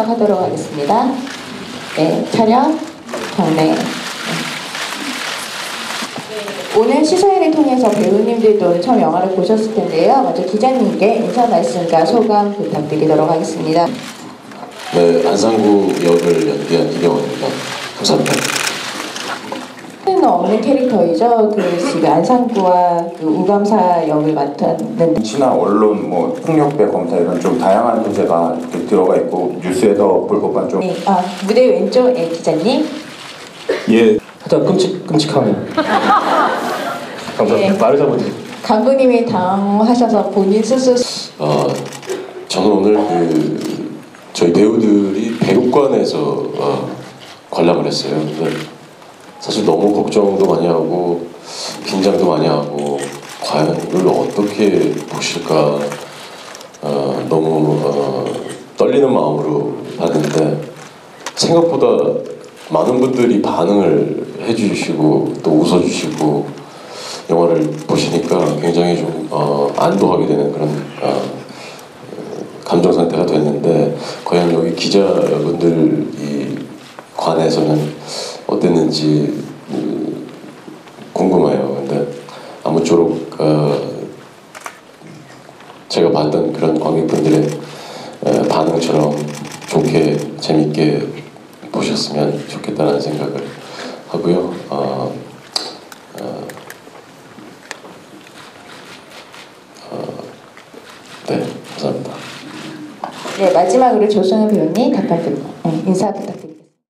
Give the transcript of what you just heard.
시작하도록 하겠습니다. 네, 촬영, 경례. 오늘 시사회를 통해서 배우님들도 오늘 처음 영화를 보셨을 텐데요. 먼저 기자님께 인사 말씀과 소감 부탁드리도록 하겠습니다. 네, 안상구 역을 연기한 이병헌입니다. 감사합니다. 는 없는 캐릭터이죠. 그 지금 안상구와 그 우감사 역을 맡았는데 정치나 언론, 뭐 폭력배 검사 이런 좀 다양한 소재가 이렇게 들어가 있고 뉴스에서 볼 법한 좀. 네, 무대 왼쪽에 기자님. 예, 살짝 끔찍하네요. 감사합니다. 네. 말을 잘못해. 감독님이 당황하셔서 본인 스스로 저는 오늘 저희 배우들이 배우관에서 관람을 했어요. 근데 사실 너무 걱정도 많이 하고 긴장도 많이 하고 과연 이걸 어떻게 보실까 너무 떨리는 마음으로 봤는데 생각보다 많은 분들이 반응을 해주시고 또 웃어주시고 영화를 보시니까 굉장히 좀 안도하게 되는 그런 감정 상태가 됐는데 과연 여기 기자분들이 관에서는 어땠는지 궁금해요. 근데 아무쪼록 제가 봤던 그런 관객분들의 반응처럼 좋게 재밌게 보셨으면 좋겠다는 생각을 하고요. 네, 감사합니다. 네, 마지막으로 조승우 배우님 인사 부탁드립니다.